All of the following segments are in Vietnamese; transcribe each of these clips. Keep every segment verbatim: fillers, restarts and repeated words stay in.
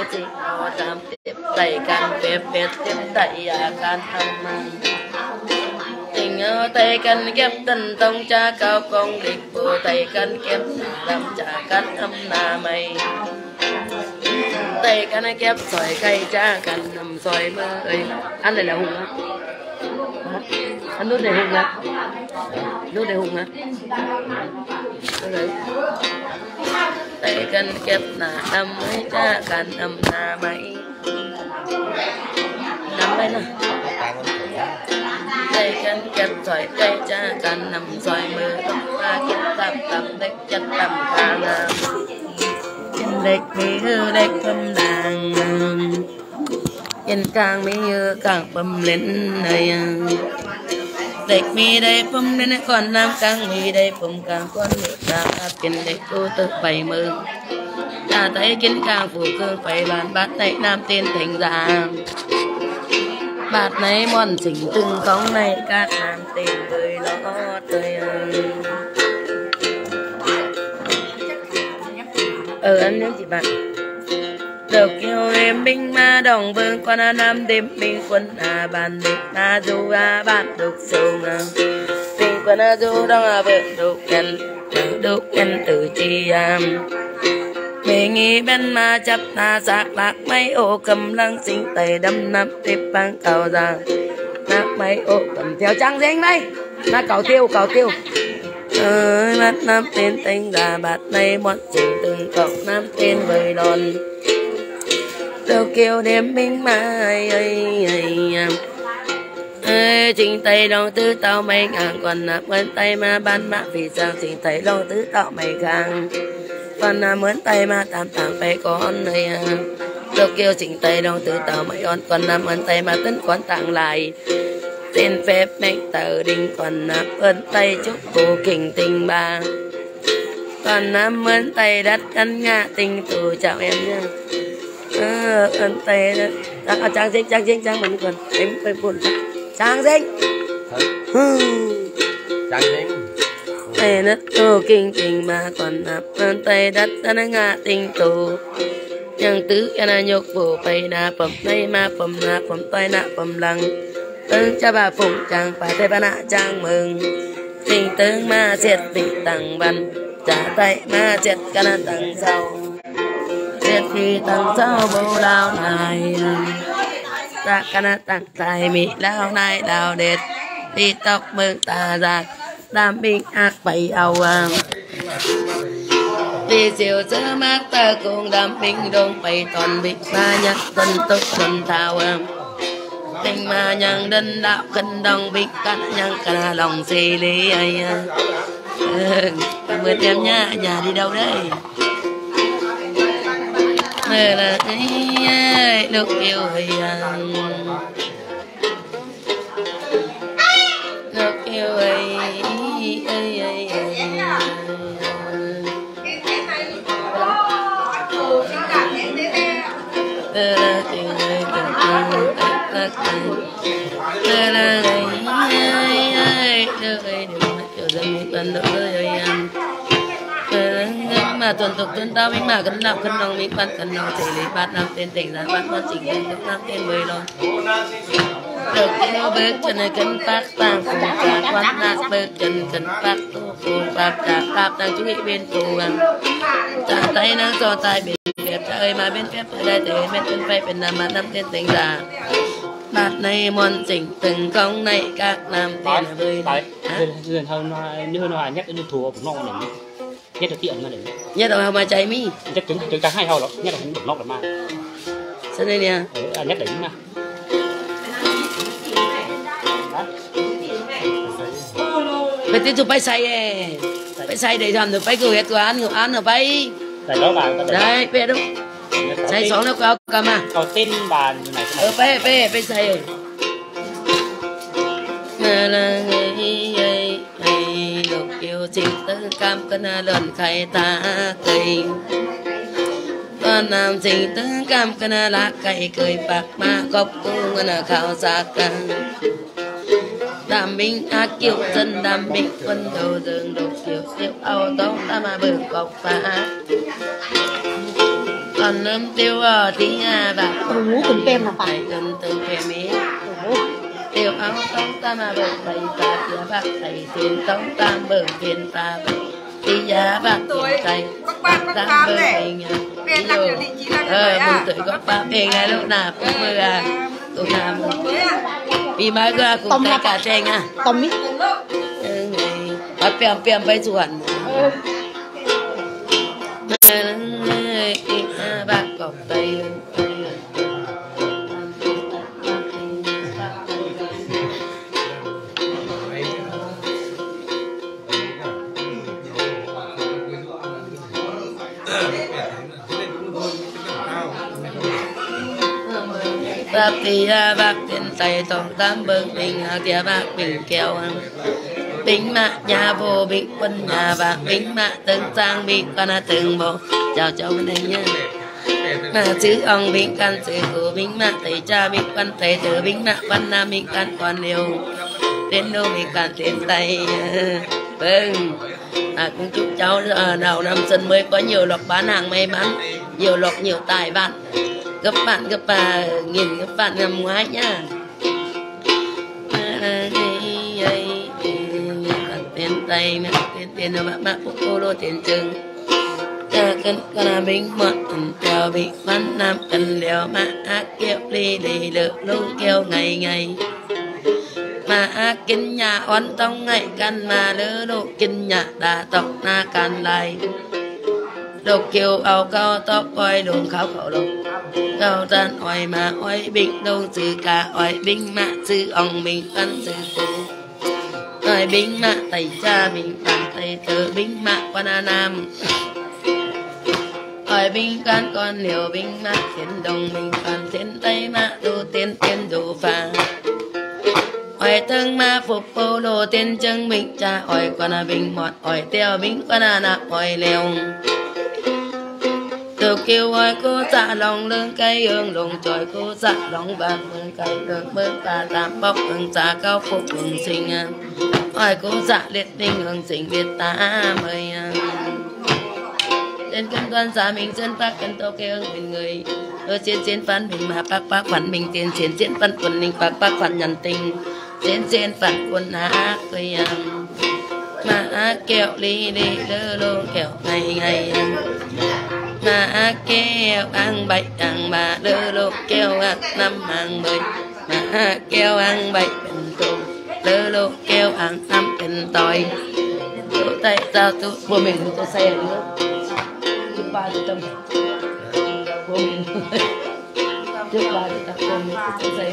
chỉ nó dám tiếp tay can phép phép tiếp tay à can âm tình ở tay can kép tân tông cha cao công địch bộ tay can kép làm trả can âm là mày tay can kép sỏi cây cha can nằm sỏi mơ ơi ăn này là hùng á ăn nước này hùng á nước này hùng á tay can kép là đâm mấy cha can âm là mày đâm đây nè tay can kép sỏi cây cha can nằm sỏi mơ ta kép tập tập đếch chất tập ca nam đếch mi hư đếch thâm đàng yên càng mi hư càng bầm lên này đếch mi đây bầm lên còn nam càng mi đây bầm càng con nữ càng kiến đếch cô tự bảy mơ ta thấy kiến càng phủ cương phải bàn bát này nam tiên thành già bát này mòn chỉnh từng phóng này các nam tên người nó tươi ở ăn nước chị bạn được kêu em binh ma đồng vương quan nam đêm binh quân à bàn địch ma du à bạn đục sông à binh quân à du đông à vợ đục nhân đục nhân từ chi à mình nghĩ bên ma chấp na sạc lạc mấy ô cầm lăng sinh tay đâm nắp tiếp băng cầu ra nắp mấy ô cầm theo trang danh đây na cầu tiêu cầu tiêu ơi mắt năm tên tinh gà bát này bọn chỉnh từng cọc năm tên bơi đòn đâu kêu đêm minh mai ơi ơi chỉnh tay đầu tư tao mày ngang còn nạp mướn tay mà ban mạ vì sao chỉnh tay đầu tư tao mày ngang còn nạp mướn tay mà tam tam phải con này đâu kêu chỉnh tay đầu tư tao mày on còn nạp mướn tay mà tính con tặng lại tên phép mệnh tờ đình còn nạp ơn tay chúc cô kình tình bà còn nạp ơn tay đắt căn ngã tình tù chào em nha ơn tay đắt à, trang sinh trang sinh trang mình còn em phải buồn trang sinh trang sinh tay đất cô kình tình bà còn nạp ơn tay đắt căn ngã tình tù nhân tứ cái là nhục phủ phải nạp phẩm này mà phẩm nạp phẩm tay nạp phẩm lăng ơn cha bà phụng chàng phải thay bà nạ chàng mừng tình tướng ma diệt vị tầng văn trả tay ma diệt cả nạ tầng sau diệt vị tầng sau bầu lao này ta cả nạ tầng tài mỹ lao này đào đệt đi tóc mừng ta ra đam binh ác bày ầu vì diệu sơ mát ta cùng đam binh đông bày toàn bị ba nhắc tân tốc tuần thao tình mà nhận đinh đạo kinh đông biết cách nhân cả lòng xì lý ai cảm ơn em nha nhà đi đâu đấy này là ấy được yêu thì được yêu ấy ấy ấy là tình người tình thương là là là ai ai được ai được kiểu dân mình cần được rồi mà tuần tục tuần tao mình mà cần làm cần lòng mình bắt cần lòng thể lý bắt làm tên tỉnh ra bắt con chỉnh lên được làm tên mười rồi được theo bước chân này cần phát tăng cùng cả quan nát bước chân cần phát tu cùng phát cả cạp đang chú ý bên cùng trả tay năng cho tay bên phép ơi mà bên phép ở đây thì bên bên phải bên làm mà năm tên tỉnh ra bát này mòn chỉnh từng công này các nam tiền bơi đấy dần hơn như hơn là nhắc đến thua cũng ngon này nhắc được tiện mà để nhắc đầu mà cháy mi nhắc trứng trứng trắng hay hao đó nhắc được ngon là mà sao đây nè nhắc đỉnh nha phải tiếp tục phải xay phải xay để làm được phải cười hết của ăn của ăn rồi phải đấy phải đâu xay sống nó có cầm à có tên bàn này ờ phải phải phải xay là là người lục yêu trình tư cam cân lần khai ta cây con nam trình tư cam cân lá cây cười bạc ma cốc cung là khảo sát đam binh ác kiệu dân đam binh quân đầu rừng đục kiệu siêu ao tông ta mà bừng cọc phá còn nấm tiêu ở tí à và ngủ cùng kem là phải gần từ kem ấy tiêu áo tông tam mà bờ thầy ta tia bạc thầy tiền tông tam bờ tiền ta tí giá bạc tiền thầy tam bờ mình ví dụ ờ mừng tuổi có ba bề ngay lúc nào cũng mưa à tụi nào vì mai qua cũng thấy cả tranh à tôm ít bắt bèm bèm bay chuẩn bác cọc tay bác thì bác tiền tay tổng tám bưng bình kia bác bình kẹo bính mạ nhà vô bính quân nhà và bính mạ từng sang bính con là từng bộ chào cháu bên đây nhá mà chữ ông bính căn chữ của bính mạ thầy cha bính quân thầy tử bính mạ văn nam bính căn còn liều đến đâu bính căn tiền tay vâng à cũng chúc cháu đầu năm xuân mới có nhiều lộc bán hàng may mắn nhiều lộc nhiều tài bạn gấp bạn gấp bà nghìn gấp bạn năm ngoái nhá tiền tay mẹ tiền tiền nó bác bác cô lô tiền trừng ta cần con là bính mọt theo bị văn nam cần liều mà ác kêu ly lì lự lung kêu ngày ngày mà ác kinh nhà oán tông ngày căn mà lỡ độ kinh nhà đà tộc na can lại độc kêu ao cao tóc oi đồn kháo khẩu lồng cao tan oi mà oi bính đâu sự cả oi bính mạ sư ông mình căn sư phụ oi bính mạ thầy cha mình bản thầy tử bính mạ quan nam oi bính can con liều bính mạ thiên đồng mình bản thiên tây mạ tu tiên tiên đủ phà oi thân ma phục bồ đồ tiên chân mình cha oi quan là bính mọt oi tiêu bính quan là nạp oi liều từ kêu oi cô dạ lòng lưng cây hương lùng trồi cô dạ lòng bạc mừng cây hương bớt ta tam bóc hương dạ cao phục hương sinh oi cô dạ liệt tinh hương sinh việt ta mời trên cân đoan giá mình dân bác cân tô kêu hương mình người ở trên trên phán mình mà bác bác phản mình tiền trên trên phán quân mình bác bác phản nhận tình trên trên phản quân á cười mà kẹo ly đi lơ lô kẹo ngày ngày mà kêu ăn bậy ăn bà lơ lô kêu ăn năm hàng mười mà kêu ăn bậy bình tùng lơ lô kêu ăn năm bình tỏi tụi tay tao tụi của mình tôi xe nữa chúc ba tụi tâm của mình chúc ba tụi tâm của mình tôi xe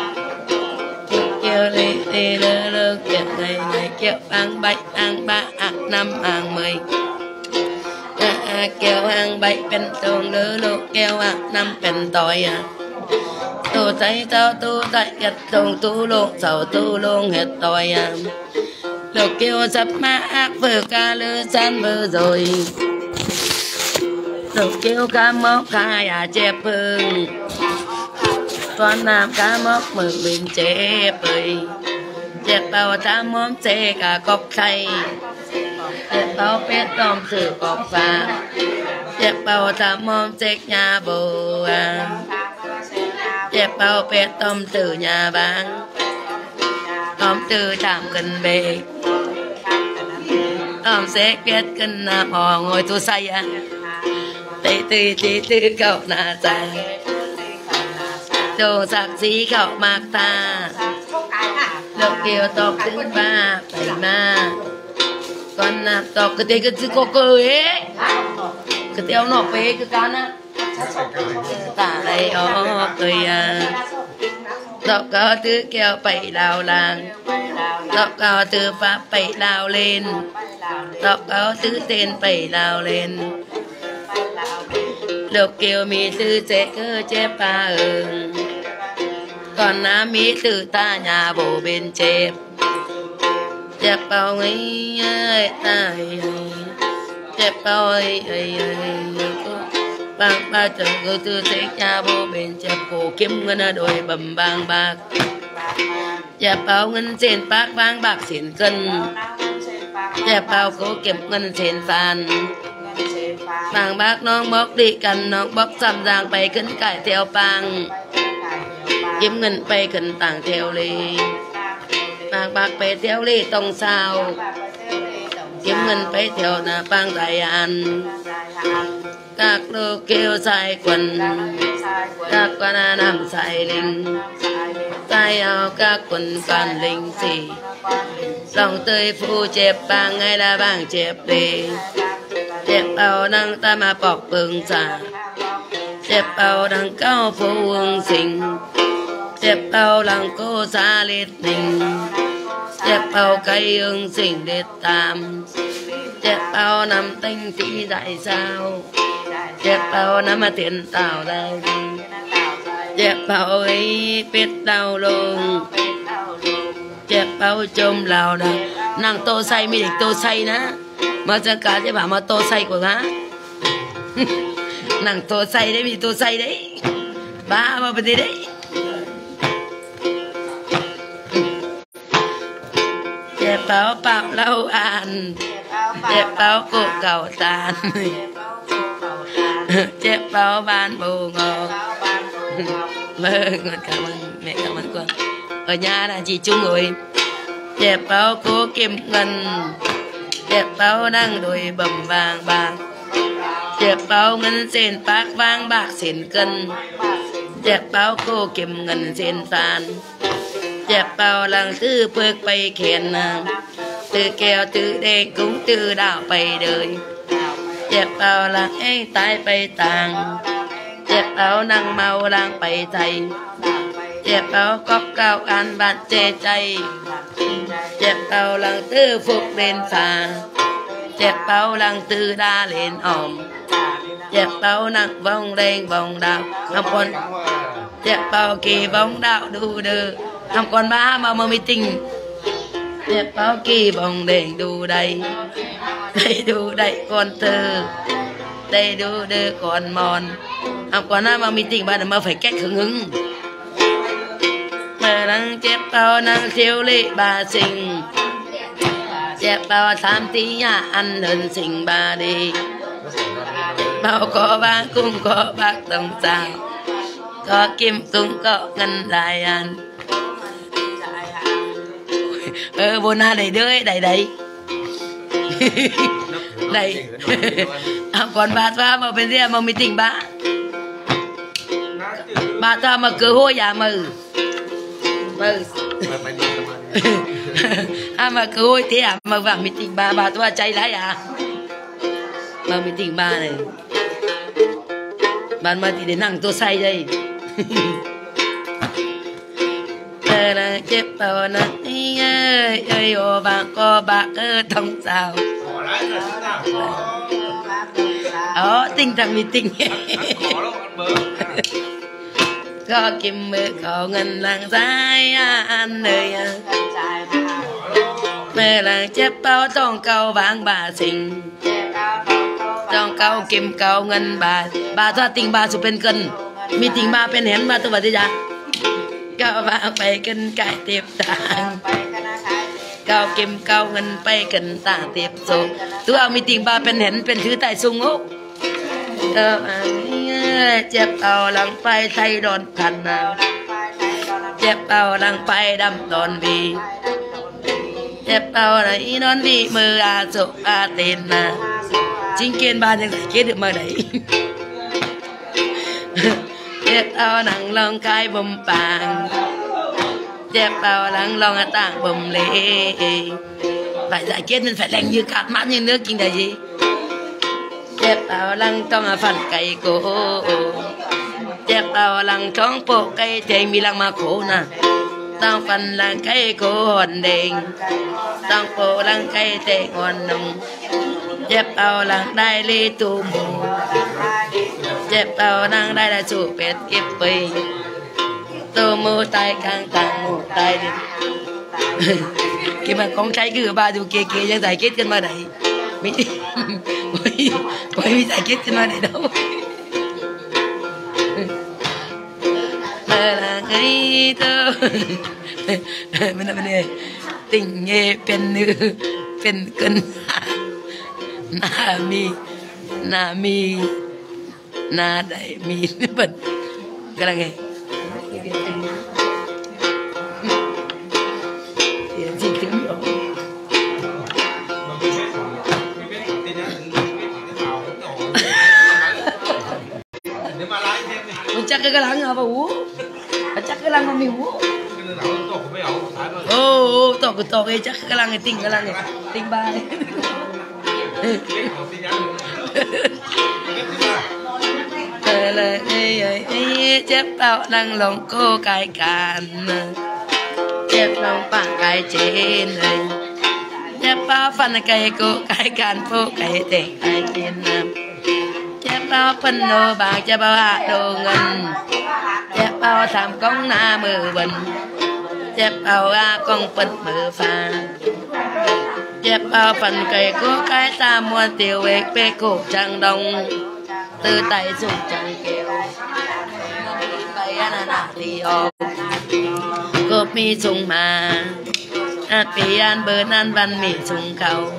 kêu đi đi lơ lô kêu ngày ngày kêu ăn bậy ăn ba ăn năm hàng mười kêu ăn bậy bên tường lỡ lô kêu ăn năm bên tỏi à tu thấy tao tu tại gật tùng tu lô sầu tu lô hết tỏi à lô kêu sắp má ác vừa ca lư san vừa rồi lô kêu cá mốc khai à chép hương toàn nam cá mốc mực bình chép ơi chép bao cá mốc xe cả cốc khay chép bao pet tôm sự cọc phà chép bao tham môn xếp nhà bồ à chép bao pet tôm từ nhà bán tôm từ thảm gần bề tôm xếp pet gần nạp hò ngồi tu say à tê tê tê tê cậu nà xa đồ sạc xí cậu mạc ta lục kiều tộc thứ ba bảy ma con nạp tộc cái tê cái cô cơ ấy cái tiêu nọ phê cái con á tả đây ó cười à tộc có thứ kêu bảy đào làng tộc có thứ pháp bảy đào lên tộc có thứ tên bảy đào lên lục kiều mi tư chế cơ chép ba ừng còn nam mi tư ta nhà bố bên chép chép bao ấy ta chép bao ấy bang ba trời cơ tư chế nhà bố bên chép cổ kiếm ngân đôi bầm bang bạc chép bao ngân trên bác vang bạc xỉn cân chép bao cố kiếm ngân trên phàn บางบักน้องบอกดีกันน้องบอกซ้ำจางไปขึ้นไก่เที่ยวปังยิ้มเงินไปขึ้นต่างเที่ยวเลยบางบักไปเที่ยวเลยต้องเศร้ายิ้มเงินไปเที่ยวนาปังใจอันกากโลเกลใส่ควันกากกวนน้ำใส่ลิงใจเอากากคนกันลิงสิลองเตยผู้เจ็บบางไงละบางเจ็บดีเจ็บเอาดังตามาปอกเปิงจ่าเจ็บเอาดังเก้าผู้วงสิงเจ็บเอาหลังโกซาเล็ดหนึ่งเจ็บเอาไก่ยึงสิ่งเด็ดตามเจ็บเอาน้ำติ้งที่ได้เศร้าเจ็บเอาน้ำมาเตียนเต่าได้ดีเจ็บเอาไอ้เป็ดเต่าลงเจ็บเอาจมเหล่าดังนั่งโตไซมีเด็กโตไซนะมาจังการจะผ่ามาโตไซกว่าฮะนั่งโตไซได้มีโตไซได้บ้ามาเป็นได้เจ็บเป่าเป่าเล่าอ่านเจ็บเป่าโกเก่าตาลเจ็บเป่าบานบูงอเมื่อเงินกับมันแม่กับมันก่อนở nhà là chị chung rồi dẹp bao cố kiếm ngân dẹp bao đang đôi bầm vàng bạc dẹp bao ngân sen bạc vàng bạc sen cân dẹp bao cố kiếm ngân sen tàn dẹp bao lăng tư phước bay khen từ kèo từ đen cũng từ đạo bay đời dẹp bao lăng anh tay bay tàng dẹp bao năng mau lăng bay thầyเจ็บเอาก็เก่าอันบาดเจ็บใจเจ็บเอาหลังตื้อฟุกเล่นฝาเจ็บเอาหลังตื้อดาเล่นอ่อมเจ็บเอาหนักวงแรงวงดาวทำคนเจ็บเอากี่วงดาวดูเด้อทำคนบ้ามาเมื่อมีติงเจ็บเอากี่วงแดงดูได้ได้ดูได้คนเธอได้ดูเด้อคนมอนทำคนหน้ามามีติงบ้านมาphảiแก้ขึงหึงnăng chép bao năng thiếu lệ bà sinh chép bao tham tí nhà ăn hơn sinh bà đi bao có bác cũng có bác đồng sao có kim cũng có ngân lại ăn ờ vô na đầy đứa đầy đầy đầy còn bà ta mà bên kia mà mình tỉnh bà bà ta mà cứ hô nhà mừ mơ à mà cứ hôi thế à mà vào mình tỉnh bà bà tôi cháy lái à mà mình tỉnh bà này bạn mà thì đến năng tôi say đây ờ là chết bao nè ơi ơi ô bà có bạc ơ thông sao đó tinh thần mình tỉnh có kim mơ có ngân làng dài ăn nơi mơ làng chép bao trong cầu vàng bà sinh trong cầu kim cầu ngân bà bà thoa tình bà sụp bên cân mi tình bà bên hén bà tôi bảo thế ra cầu vàng bay cân cải tiếp tàng cầu kim cầu ngân bay cân tàng tiếp số tôiเอาmi tình bà bên hén bên thứ tại sung ốcเจ็บเอาหลังไปไทยโดนพันเจ็บเอาหลังไปดำโดนบีเจ็บเอาไหนนอนบีมืออาสุอาเต้นนะจริงเกณฑ์บานยังไงเกณฑ์มาไหนเจ็บเอาหนังลองกายบ่มปางเจ็บเอาหลังลองต่างบ่มเละphải giải quyết nên phải lành như cát mãn như nước kinh đại gìเจ็บเอาหลังต้องฟันไก่โกเจ็บเอาหลังท้องโปะไก่เจงมีหลังมาโคนะต้องฟันหลังไก่โกหอนแดงต้องโปะหลังไก่เจงอ่อนนงเจ็บเอาหลังได้ลีตูหมูเจ็บเอาหลังได้ได้สูเป็ดเก็บไปตัวมูตายกลางต่างมูตายดิกี่มันของใช้คือบาดูเก๋ๆยังใส่เก็ตกันมาไหนไม่ไม่มีสายคิดขึ้นมาไหนđâu mà là cái thơ bên này bên này tình nghe bên nữ bên cân na mi na mi na đại mi bật cái là nghe gì tiếng đó chắc cái lăng hả bà uống chắc cái lăng mà mình uống ô tổ cái tổ cái chắc cái lăng này tinh cái lăng này tinh ba là chép bao năng lòng cô cái càn chép lòng bằng cái trên này chép bao phần cái cô cái càn phố cái tệ cái trên chép bao phân nô bạc chép bao hạ đồ ngân chép bao tham công na mờ bần chép bao a công phân mờ pha chép bao phần cây cô cái ta muôn tiêu ếch bê cổ trăng đông từ tay dùng trăng kẹo tay ana na thì ô cô mi dùng mà ăn pi ăn bơn ăn văn mi dùng cầu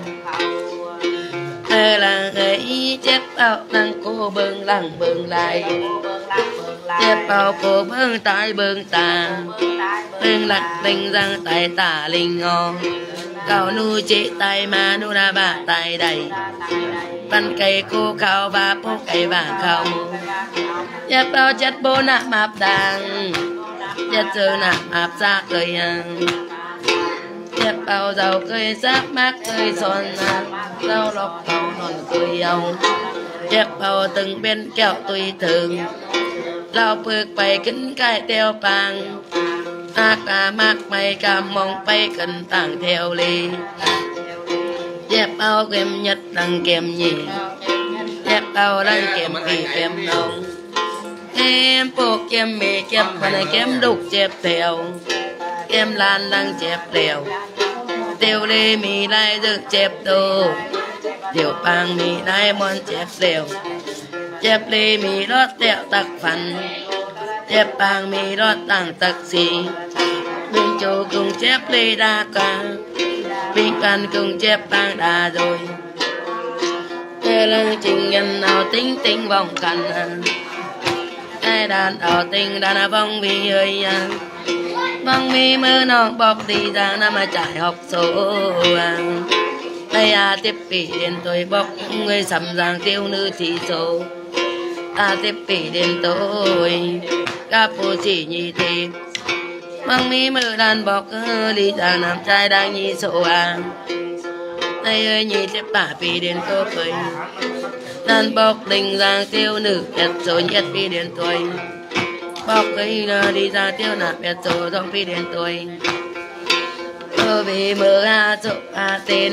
là ấy chép bao năng cô bưng lăng bưng lại chép bao cô bưng tay bưng tà bưng lặt linh răng tay tả linh ngò cào nu chế tay mà nu na bà tay đầy văn cây cô khao và bố cây vàng khao chép bao chất bố nạp mạp đàng chất chơ nạp mạp ra cười chép bao dầu cười sắc mát cười son rau lọc cầu non cười ông chép bao từng bên kẹo tùy thường lao bực bày kính cái đeo bằng a cả mát mày cả mong bay cần tảng theo ly chép bao kem nhất đằng kem nhỉ chép bao đằng kem kỳ kem nồng em buộc kem mì chép và này kem đục chép theo kem lan đằng chép lèo tiêu lê mì lai được chép đồ tiểu bang mì lai món chép lèo chép lê mì lót tẹo tặc phần chép bang mì lót tảng tặc xì bên chỗ cùng chép lê đa ca bên cạnh cùng chép bang đà rồi cái lần trình nhân nào tính tính vòng cằn cái đàn ở tình đàn là vòng vì hơi vòng vì mơ nó bọc đi ra năm mà trải học số đây à tiếp bị đến tôi bọc người sầm giang tiêu nữ chỉ số ta tiếp bị đến tôi các phụ chỉ nhị thì mang mi mơ đàn bọc đi ra nam trai đang nhị số à đây ơi nhị tiếp bà bị đến cô cười đàn bọc đình giang tiêu nữ biết số nhất bị đến tôi bọc cây đi ra tiêu nạp biết số trong bị đến tôi cô vì mơ a số a tên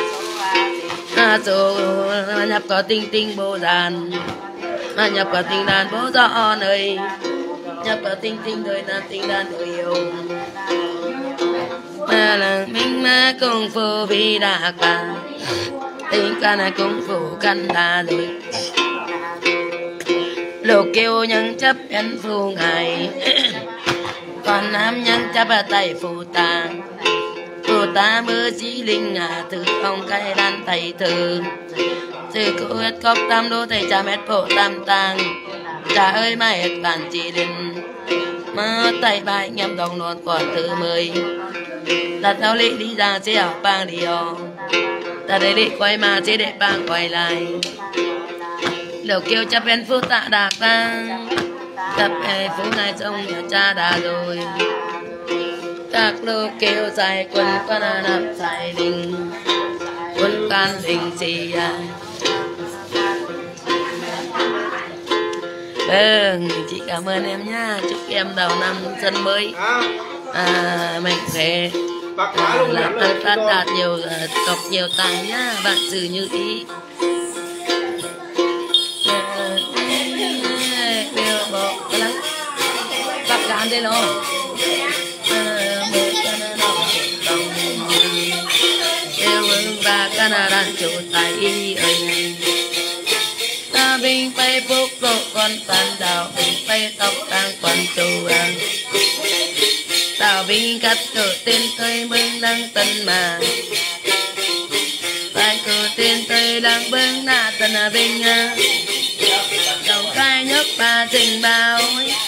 a số nhập có tinh tinh bố đàn mà nhập có tinh đàn bố rõ nơi nhập có tinh tinh đời nam tinh đàn đời yêu mà là mình mà công phu vì đã cả tình ca này công phu căn đà rồi lục kêu nhân chấp nhân phu ngày còn nam nhân chấp ở tay phu ta phu ta mơ chí linh à từ ông cái đàn thầy từ từ cô hết cốc tam đô thầy cha mét phổ tam tàng cha ơi mai hết bản chỉ đình mơ tay bài nhầm đồng nón còn thứ mười đặt thao lị đi ra chế học bang đi ô ta để lị quay mà chế để bang quay lại lục kêu chấp bên phu tạ đạc ta chấp bên phu này trông nhà cha đã rồi các lục kêu dài quân con nạp dài đình quân can đình gì à vâng chị cảm ơn em nha chúc em đầu năm xuân mới à, mạnh khỏe à, là tất phát đạt nhiều cọc nhiều tài nhá bạn xử như ý đều bỏ cái lắm bắt gán đây nó đều vững và Canada chủ tài ơi ta bình bay bốc lộ con tàn đào bình bay tóc đang quan trù à tao bình cắt cờ tên tôi mừng đăng tân mà tay cờ tiền tươi đang bưng nạ tần à bình à trong cái nước ba trình bao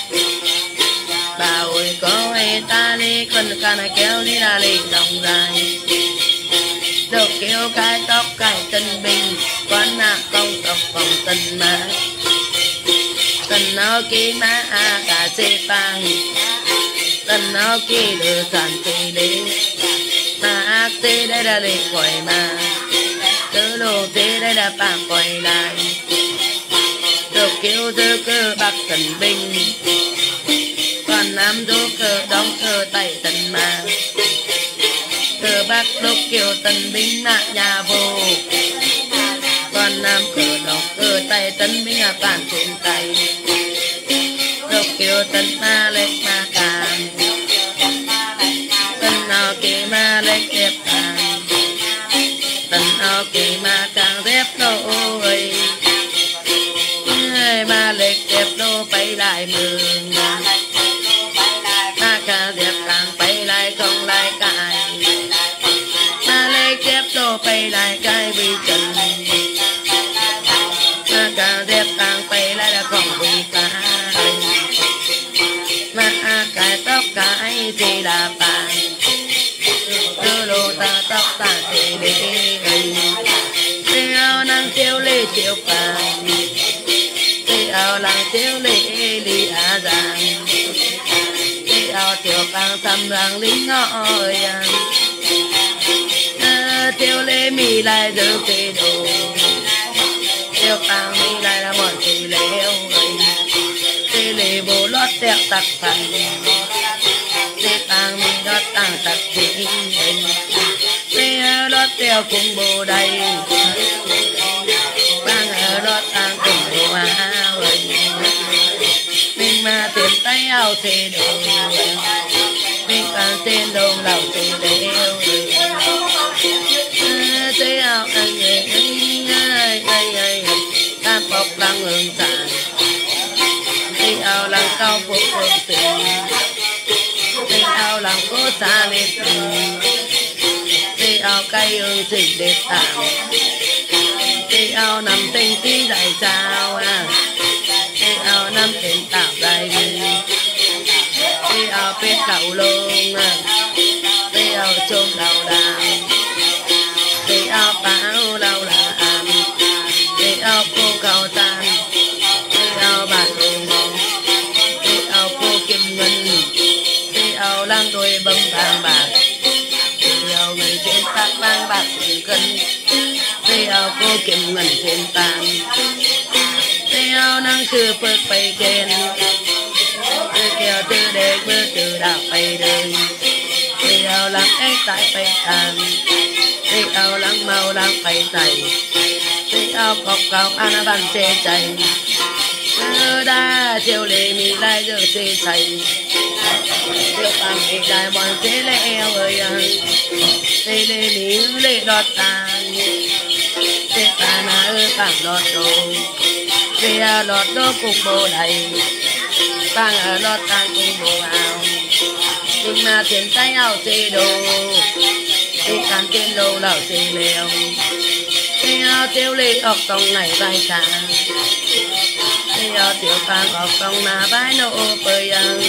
bà ơi có ai ta đi con ca này kéo đi là đi lòng dài đầu kêu cái tóc cái tân bình quán nạ công tộc phòng tân mà tân áo ký má a cả xe băng tân áo ký đưa sản thị đi mà ác thế đây là để quay mà tứ lô thế đây là bạn quay lại đầu kêu dư cơ bạc tân bình còn nam đô cơ đóng cơ tay tân mà cơ bác đốc kiều tân binh nạ nhà vô còn nam cơ đóng cơ tay tân binh à bản trên tay đốc kiều tân ma lệch ma càng tân nào kì ma lệch đẹp càng tân nào kì ma càng dép đôi ma lệch đẹp đô bay lại mừng ma càng dép càng bay lại không lại cài ma lệch đẹp đô bay lại cái vì trần ma càng dép càng bay lại là không vì cái ma cái tóc cái thì là bàn đưa lô ta tóc ta thì đi theo năng chiếu lê chiếu bàn theo năng chiếu lê đi à giang theo chiếu bàn xăm răng lính ngõi theo lê mì lại giữ cái đồ theo bàn mì lại là bọn thì leo thế lê bố lót theo tặc phần thế bàn mì lót tăng tặc thì thế lót theo cùng bồ đầy bàn ở lót tăng cùng bồ áo mình mà tiền tay áo thì đồ mình càng tên đồ lẩu thì đều thế áo anh ấy ai ai ai tam bọc lăng hương sản thế áo lăng cao phục phương tình thế áo lăng cố xa lên tình thế áo cây hương xịt đẹp tạm thế áo nằm tinh tí đại sao à thế áo nằm tinh tạo đại vì thế áo biết cầu luôn à thế áo chôm đầu đào thế áo báo đầu là ảm thế áo cô cầu tan thế áo bạc đồ mong thế áo cô kim ngân thế áo lăng đôi bấm vàng bạc thế áo người trên tạc vàng bạc từng cân thế áo cô kim ngân trên tàn thế áo năng sư phật bay kèn thế kèo tư đề bơ từ đạo bay đời thế áo lăng ếch tại bay tàn thế áo lăng màu lăng bay dày thế áo cọc cao ana bàn chê chạy ơ đa chiều lệ mi lại giờ chê chạy chiều bằng mi lại bọn chê lệ eo ơi thế lệ mi lệ đọt tàn thế ta na ơ bằng lọt đồ thế lọt đồ cùng bồ đầy bằng ở lọt tàn cùng bồ áo nhưng mà tiền tay áo chê đồ thế càng tiền đồ lẩu chê lèo thế áo tiêu lệ ọc tông này vai xa thế áo tiêu phang ọc tông na vai nô bơi ăn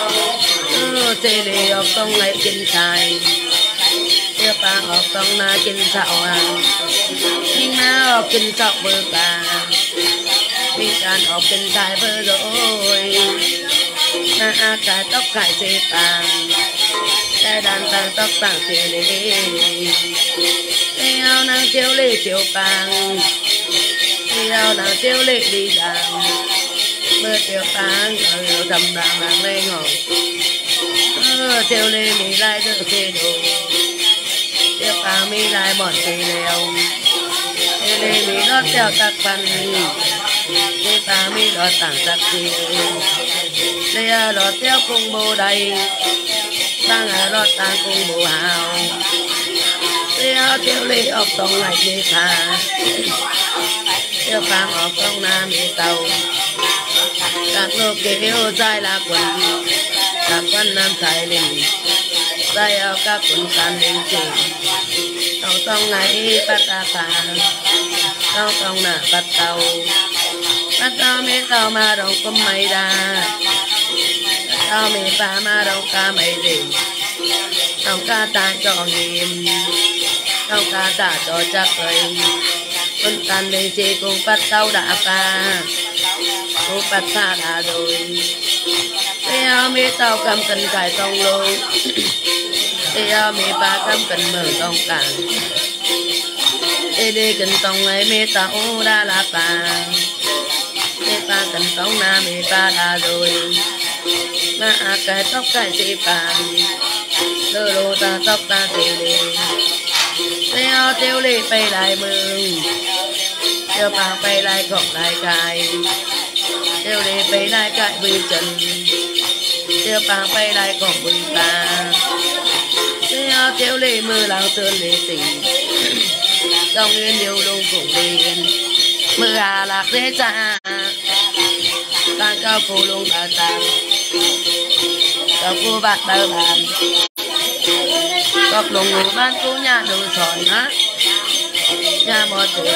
thế lệ ọc tông này kinh xài tiêu phang ọc tông na kinh sạo ăn nhưng mà ọc kinh sạo bơ cả mình càng ọc kinh xài bơ rồi na cái tóc cải xê tàn cái đàn tăng tóc tàng xê lê thế áo nàng chiếu lê chiếu vàng thế áo nàng chiếu lê đi đàn mưa chiếu vàng ở thầm đàn nàng lê ngọc chiếu lê mi lại giữ xê đồ chiếu vàng mi lại bọn xê lèo thế lê mi lót theo tạc văn thế vàng mi lót tàng tạc xê thế lót theo cùng bồ đầy đang ở lót tàng cùng bồ hào thế áo tiêu lê ọc tông lại dê thà tiêu phang ọc tông nam mê tàu các lô kêu dài là quần các quần nam xài linh dài áo các quần can linh chỉ tông tông ngày bắt ta phà tông tông nà bắt tàu bắt tàu mi tàu mà đồng có mày đà tàu mi phà mà đồng ca mày gì đồng ca ta cho nghiêm đồng ca ta cho chắc rồi quân tan đi chỉ cùng bắt tàu đã phà cùng bắt phà đã rồi theo mi tàu cầm cần cài tông luôn theo mi ba cầm cần mở tông cảng đi đi cần tông ấy mi tàu đã là phà mi ba cần tông na mi ba đã rồi mà cái tóc cái gì phà lơ lô ta tóc ta tiêu đi theo tiêu đi bay lại mừng theo bà bay lại gọt lại cài tiêu đi bay lại cài bùi chân tiêu bà bay lại gọt bùi bà theo tiêu đi mưa lao sơn đi tình trong nguyên điều đông cùng điên mưa à lạc thế cha tan cao cô lung ta ta cao cô bạc đỡ bàn cọc lồng ngủ ban cô nhà đồ sỏi á nhà mò tử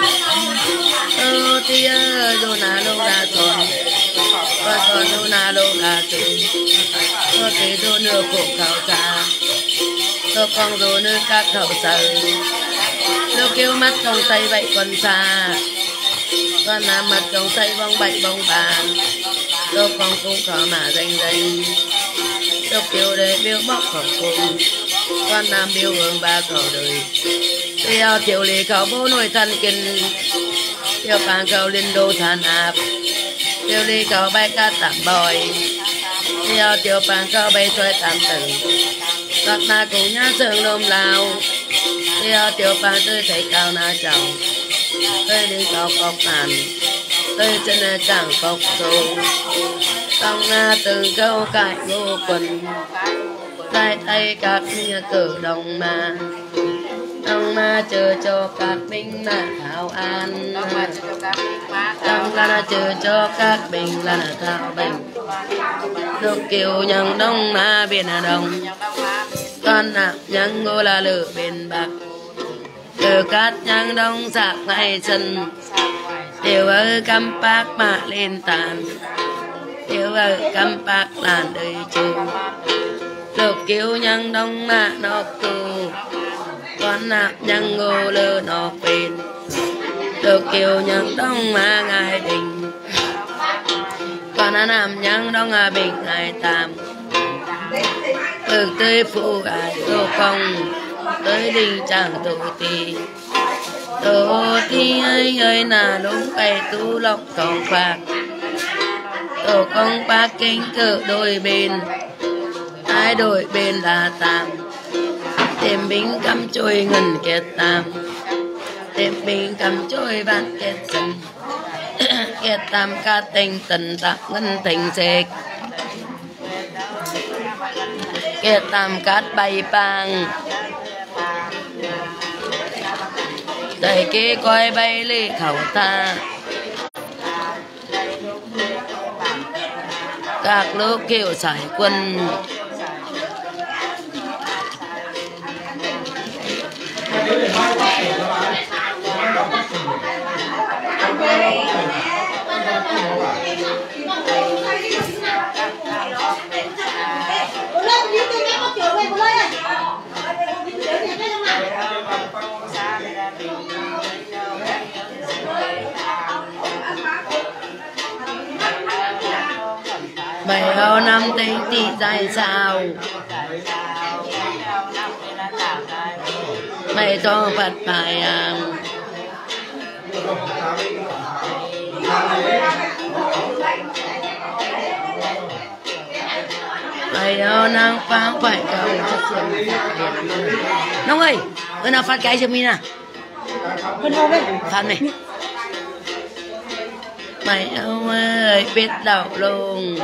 ơ tia đồ na đồ na sỏi con con đồ na đồ na tử có thể đồ nửa cổ khẩu trà đồ con đồ nửa các khẩu sờ đồ kêu mắt trong tay vậy còn xa con làm mặt trong tay bông bậy bông bàn đồ con cũng có mà danh danh đồ kêu để biểu bóc khẩu cùng con nam biểu hương ba cầu đời theo tiểu lì cầu bố nuôi thân kinh theo phàng cầu linh đô than áp tiểu lì cầu bay ca tạm bòi theo tiểu phàng cầu bay xoay tạm tử các ta cùng nhá sương lôm lao theo tiểu phàng tôi thấy cao na chồng tôi đi cầu cọc tàn tôi chân chẳng cọc sâu trong na từng câu cải vô quần tay tay các nhà cử đồng mà đồng mà chờ cho các binh mà thảo an đồng là chờ cho các binh là thảo bình được kiều nhân đông mà biển đồng con nạp nhân ngô là lửa bên bạc từ cát nhân đông sạc ngày sân tiểu ở cam bạc mà lên tàn tiểu ở cam bạc làn đời chiều được kiều nhân đông mà nó cù con nạp nhân ngô lơ nó bên được kiều nhân đông mà ngài đình con nạp nhân đông à bình ngài tam từ tới phụ ai tô công tới đình chẳng tổ tì tổ tì ấy ơi là đúng cây tu lộc công phạt tổ công ba kinh cử đôi bên hai đôi bên là tam thêm binh cắm trôi ngân kết tam thêm binh cắm trôi bạn kết sân kết tam ca tình tần tạc ngân tình sệt kết tam cát bay bang đầy kế coi bay lê khẩu ta các lúc kêu giải quân bảy hào năm tinh tỷ dài sao mày cho Phật bài à mày hào năng phán phải cầu Nông ơi ơi nào phát cái cho mình à Bên hông ấy phát này mày ông ơi biết đậu luôn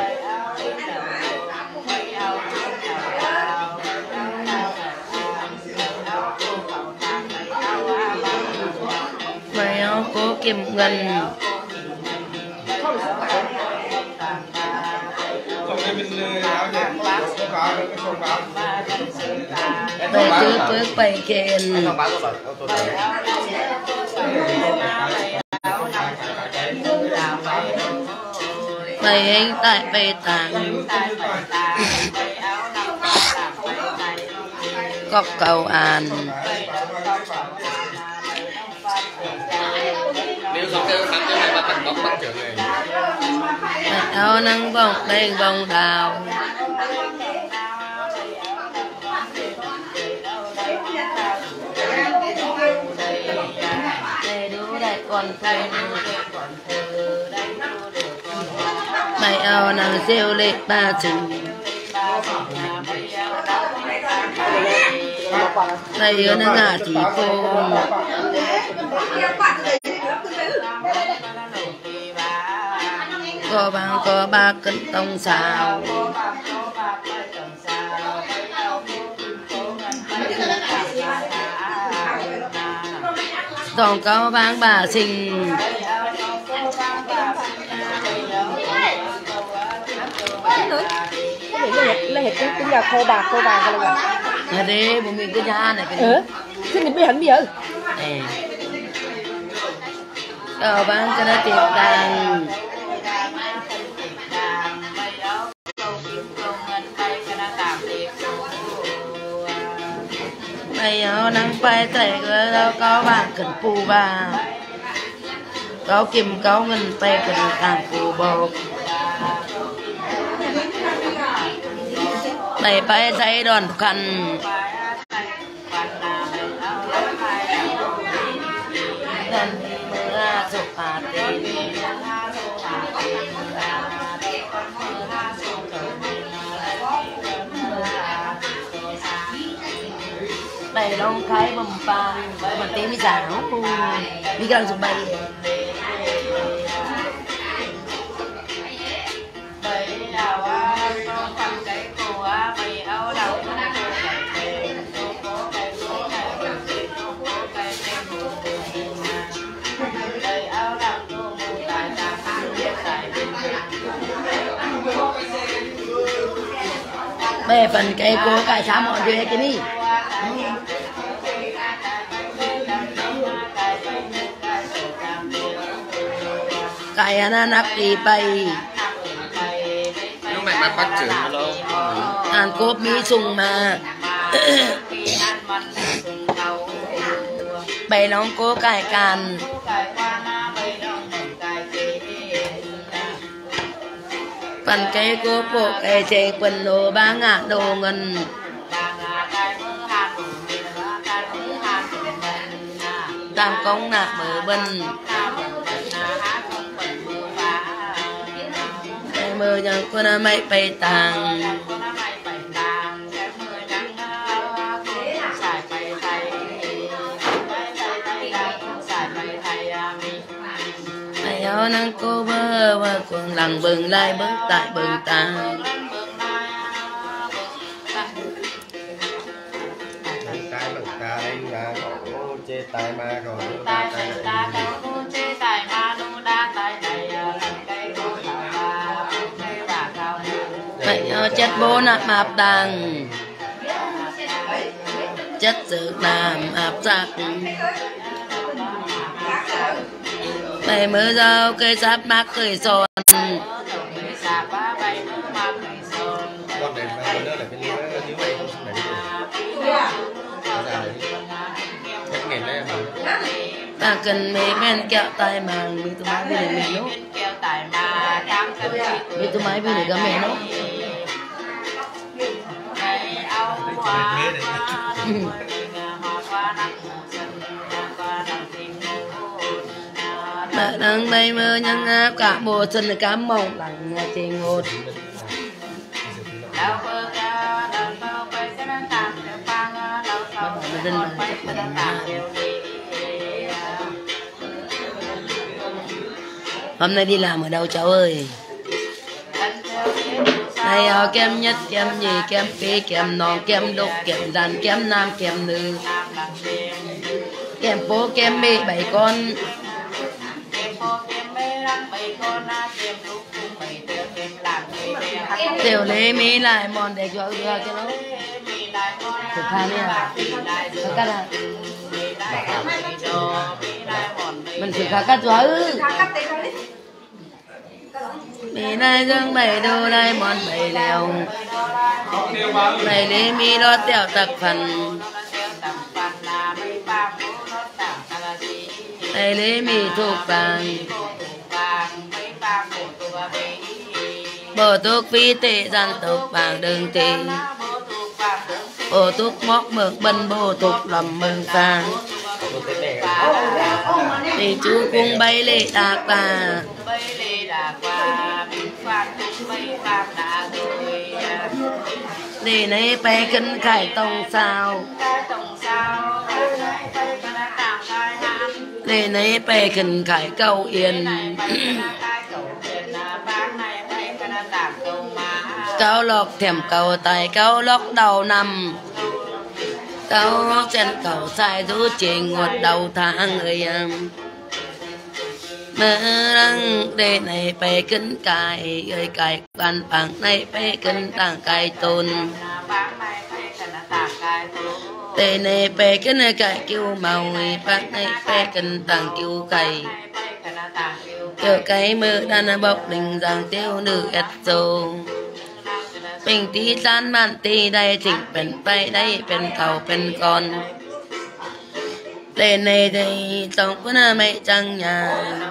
mày ông cố kiếm ngân Bày trước bước bày kền bày anh tại bày tàng cọc cầu an nếu không kêu sẵn cho mày bắt bắt bóc bắt trưởng này áo nắng bông đen bông đào đây đu đại con thơ mày áo nắng siêu lệ ba chừng đây ở nó ngả chỉ phôn có bằng có ba cân tông xào tổng cao bang bà sinh là hết cái cũng là khô bạc khô bạc rồi ở đây bố mình cứ nhà này cái ừ thế mình biết hẳn bây giờ này ở bang cho nó tiệm đàn bây giờ nắng bay tay rồi đâu có bạn cần phù bà có kim có ngân tay cần càng phù bột mày bay tay đòn khăn đàn mưa sụp hà tên mày đông khai bầm pan bầm tím mi giả nó mi càng dùng mày bè phần cây cô cải xá mọi chuyện cái đi cái nó nắp đi bay lúc mày bắt bắt trưởng nó lâu ăn cốp mỹ sùng mà bày nóng cô cải càn phần cây cô bộ cây chế quần đồ ba ngàn đồ ngân tam công nạp mở bần mơ nhang con mày bay tàng mày áo nắng cô bơ bơ cuồng lằng bừng lai bưng tại bừng tàng tay bằng tay mà có chê tay mà còn tay tay chê tay mà nu đa tay tay mày áo chất bố nạp áp đằng chất sự làm áp giặc mày mơ dâu cây sáp mắc cười sồn con này mà nữa là cái lý như vậy không nhất nghề này mà ta cần mê men kẹo tay mà mình tụi máy về mình lúc mình tụi máy về để có mẹ nó bà đang bay mơ nhăn áp cả bộ sân cá mộng lặng chê ngột hôm nay đi làm ở đâu cháu ơi? Này áo kem nhất, kem gì, kem phê, kem non, kem đục, kem rắn, kem nam, kem nữ, kem phố, kem bê, bảy con. tiểu lê mi lại mòn để cho được cho nó thực hành đi à thực cắt à mình thực cắt cắt chúa ư mi này dương bảy đô đây mòn bảy lèo bảy lê mi đó tiểu tặc phần bảy lê mi thuộc vàng bồ thuốc phi tệ gian tục vàng đường tị bồ thuốc móc mực bần bồ thuốc lầm mừng vàng thì chú cung bay lệ đạc bà để này bay cân khải tông sao để này bay cân khải cầu yên cao lọc thèm cầu tài cao lọc đầu năm cao lọc trên cầu sai rú trình ngọt đầu tháng người mơ răng để này phải kính cài ơi cài bàn bằng này phải kính tàng cài tôn để này phải kính cài kêu màu bác này phải kính tàng kêu cài kêu cái mơ đàn bọc đình rằng tiêu nữ ẹt dô bình tí san man tí đây chỉnhเป็นไปได้เป็นเขาเป็นก่อนđể này thì tổng có là mẹ chẳng nhà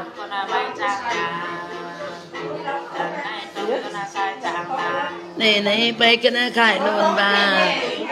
để này bay cái nó khai luôn bà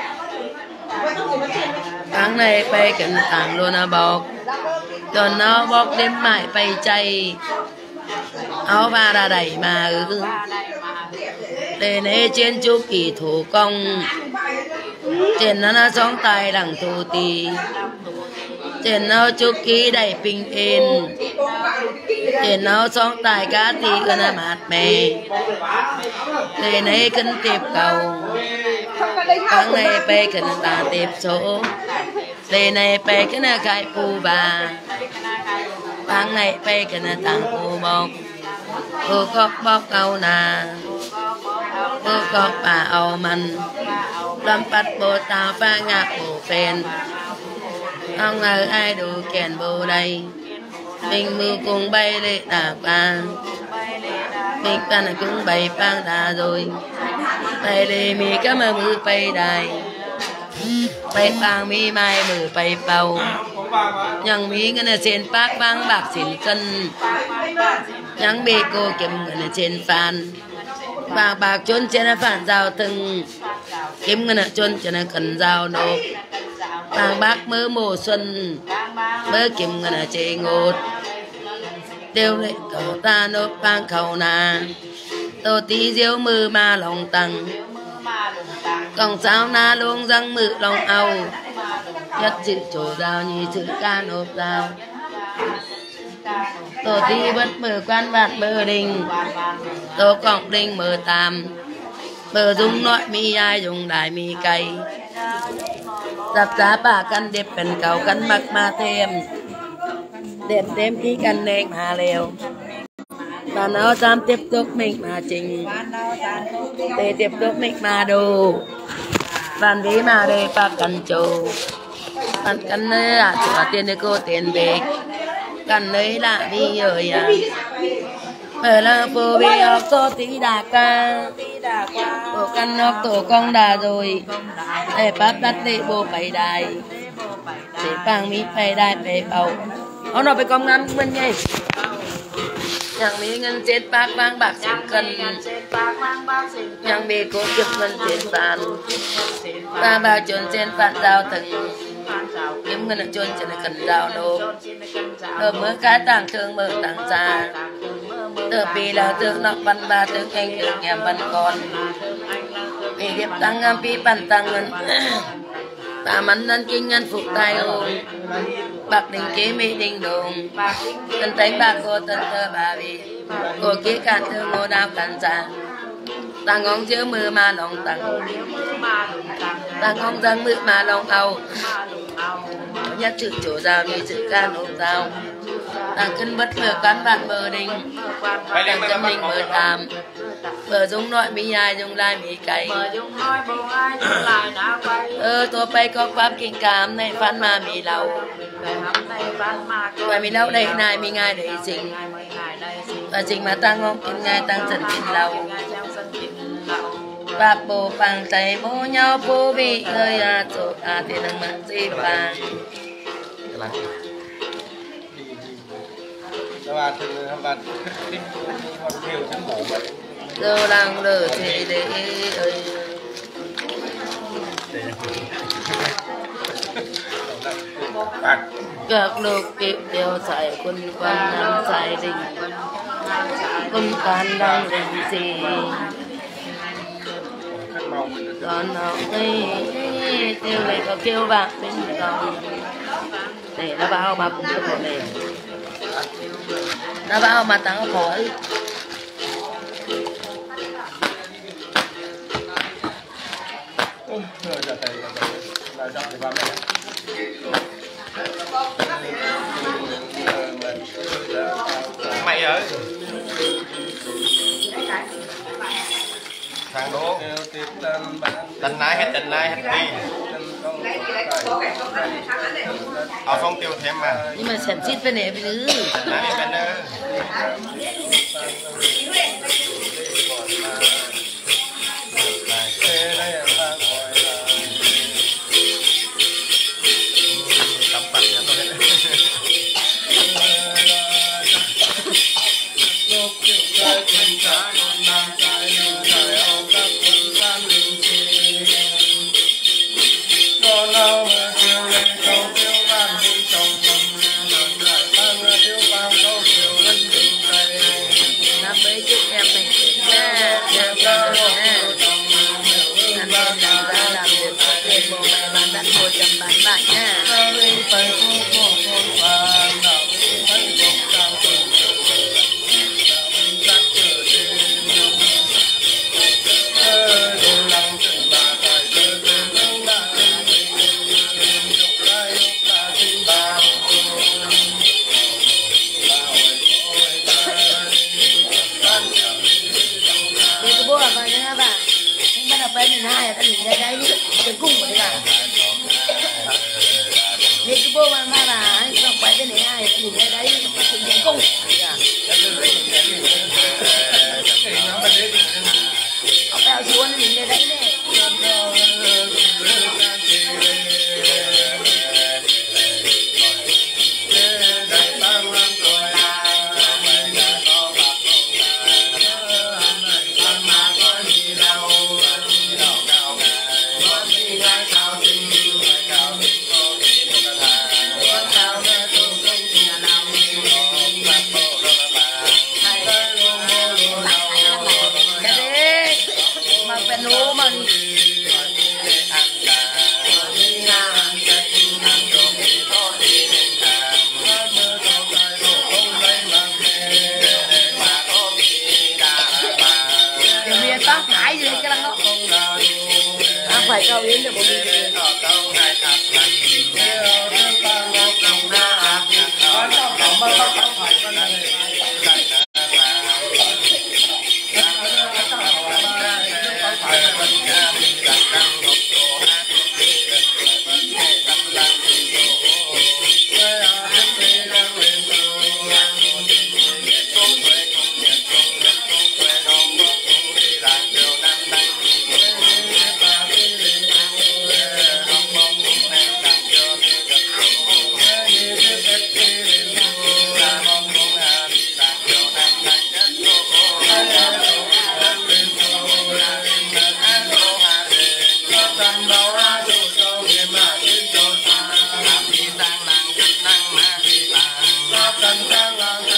tháng này bay cái nó tặng luôn à bọc còn nó bọc đêm mãi bay chay áo ba ra đẩy mà ừ để này trên chú kỳ thủ công trên nó nó sống tay đằng thủ tì trên nó chú ký đầy bình yên trên nó sống tay cá tì cơ nó mát mẻ để này cân tiệp cầu tháng này bê cần tà tiệp số để này bê cái nó khai phù bà tháng này bê cái nó tàng phù bọc phù cốc bọc câu nà phù cốc bà ầu mình lâm bắt bồ tàu pha ngạc bồ phèn ông ngờ ai đủ kèn bồ đây mình mưu cùng bay lệ đà bà mình ta là cũng bay phang đà rồi bay lệ mi cá mơ mưu bay đài bay phang mi mai mưu bay bầu nhằng mi ngân ở trên bác vang bạc xỉn cân nhằng bê cô kiếm ngân ở trên phàn bạc bạc chôn trên phản rào từng kiếm ngân ở chôn trên cần rào nộp bạc bác mơ mùa xuân mơ kiếm ngân ở chế ngột tiêu lệ cầu ta nộp bang khẩu nà tô tí diếu mư ma lòng tăng còn sao na luôn răng mự lòng âu nhất chữ chỗ rào như chữ ca nộp rào tổ tí bất mở quan vạn bờ đình tổ cộng đình mở tam bờ dung nội mi ai dùng đại mi cây dập giá bà căn đẹp phần cầu căn mặc ma thêm đẹp thêm khi căn nền mà liều và nó dám tiếp tục mình mà trình để tiếp tục mình mà đồ bạn đi mà để bà cần chủ bạn cần là chủ tiền để cô tiền về cần lấy là đi rồi à ở là phô bì học tô tí đà ca tổ căn học tổ công đà rồi để bắt đặt để bộ phải đài để bằng mi phải đài phải bầu ông nào phải công ngăn bên nhỉ nhàng mi ngân chết bác vang bạc xịn cân nhàng mi cố chụp ngân chết phản ba bao trốn trên phản giao từng kiếm ngân ở trốn trên cần giao nộp ở mưa cá tàng thương mơ tàng xa từ vì là thương nọc văn ba thương anh thương em văn con vì điệp tăng ngam pi bàn tăng ngân bà mắn nân kinh ngân phụ tai hồn bạc đình kế mỹ đình đồng tân tánh bạc cô tân thơ bà vì cô kế cạn thương ngô đao cạn xa tăng ngóng chứa mưa mà lòng tăng tăng ngóng dân mưa mà lòng âu nhất chữ chỗ rào như chữ ca nộp rào tăng cân bất vừa quán bạn bờ đình tăng chân mình bờ tàm bờ dung nội mi nhai dung lai mi cày bờ dung nói bông ai dung lại nào quay เออตัวไปก็ความกิ่งกามในฟันมามีเรา về hầm này ban mà ว่ามีเราได้นายมีง่ายได้จริง ngày mấy ngày đây xin ว่าจริงมาตั้งงบกินง่ายตั้งสันกินเรา ngày trong sân chín lậu ปาโปปังใจโมเนาปูบีเอ้ยอาโจอาเทนังมันสีปัง các bạn thường các bạn thích con thiêu chân mổ vậy เดินลังเดือเทเดเอ้ย bạn เกิดลูกเก็บเดียวใส่คนควันน้ำใส่ดิ่งคนการดังดิ่งสี khát màu ตอนออกนี่เที่ยวเลยก็เที่ยวบ้างเป็นกองนี่แล้วบ้าเอามาปุ่มกระโดดเลยแล้วบ้าเอามาตั้งกระโดด rồi giờ thầy là dọn thì vào đây mày ơi thằng đố tình nai hết tình nai hết đi ở phong tiêu thêm mà นี่มันแสนซิดไปไหนไปลื้อ tình nai bên đây cắm mặt nhắn rồi đấy năm mấy chúc em mình nha em nha anh em làm ra làm việc có tiền bộ mẹ bán đặt một trăm bán lại nha đi cái bố à bà nha bà anh bắt đầu bé mình hai à ta nhìn ra đấy đi cái cung của đấy bà đi cái bố mà ba bà anh bắt đầu bé bên này hai ta nhìn ra đấy cái cung học đào xuống nhìn ra đấy này mà phải nấu mà thì mình tao thải gì cái lăng đó à, phải cao yến được một mình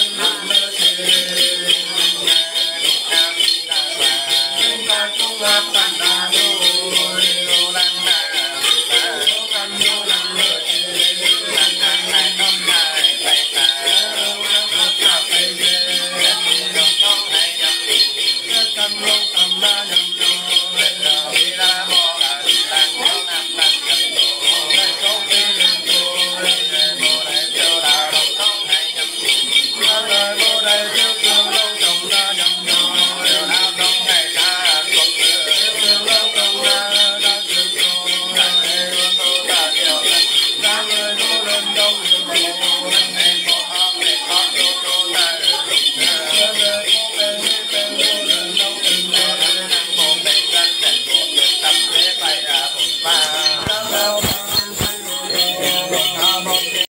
Hãy subscribe cho kênh Ghiền Mì Gõ để không bỏ lỡ